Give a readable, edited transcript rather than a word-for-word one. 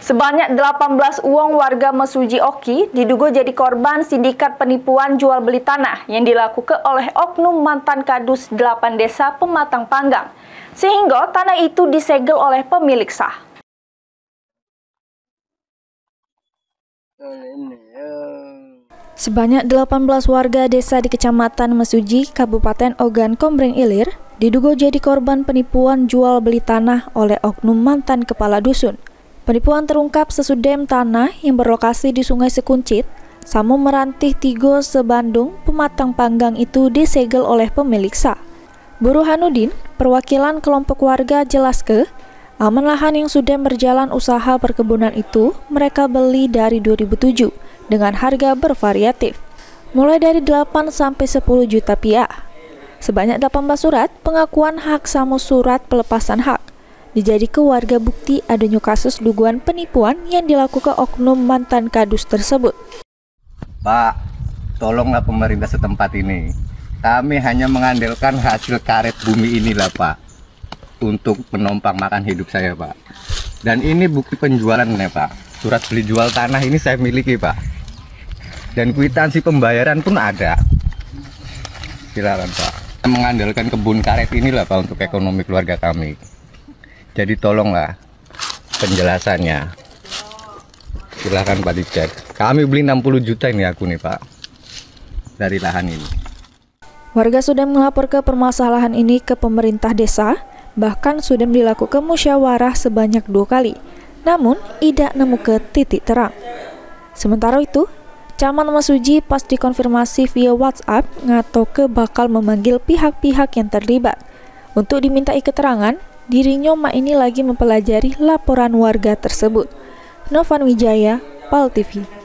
Sebanyak 18 uang warga Mesuji Oki diduga jadi korban sindikat penipuan jual beli tanah yang dilakukan oleh oknum mantan Kadus 8 Desa Pematang Panggang, sehingga tanah itu disegel oleh pemilik sah. Sebanyak 18 warga desa di Kecamatan Mesuji, Kabupaten Ogan Komering Ilir, diduga jadi korban penipuan jual beli tanah oleh oknum mantan kepala dusun. Penipuan terungkap sesudem tanah yang berlokasi di Sungai Sekuncit, Samo Merantih Tigo Sebandung, Pematang Panggang itu disegel oleh pemilik sah. Burhanuddin, perwakilan kelompok warga jelaskan, aman lahan yang sudah berjalan usaha perkebunan itu mereka beli dari 2007 dengan harga bervariatif, mulai dari 8 sampai 10 juta rupiah. Sebanyak 18 surat pengakuan hak sama surat pelepasan hak dijadi ke warga bukti adanya kasus dugaan penipuan yang dilakukan oknum mantan Kadus tersebut. Pak, tolonglah pemerintah setempat ini. Kami hanya mengandalkan hasil karet bumi inilah Pak, untuk menopang makan hidup saya Pak. Dan ini bukti penjualannya Pak. Surat beli jual tanah ini saya miliki Pak. Dan kwitansi pembayaran pun ada. Silakan Pak. Mengandalkan kebun karet inilah Pak untuk ekonomi keluarga kami. Jadi tolonglah penjelasannya. Silakan Pak dicek. Kami beli 60 juta ini aku nih Pak, dari lahan ini. Warga sudah melapor ke permasalahan ini ke pemerintah desa, bahkan sudah dilakukan musyawarah sebanyak 2 kali, namun tidak nemu ke titik terang. Sementara itu, Camat Mesuji pas dikonfirmasi via WhatsApp ngato ke bakal memanggil pihak-pihak yang terlibat untuk dimintai keterangan. Dirinya ini lagi mempelajari laporan warga tersebut. Novan Wijaya, PAL TV.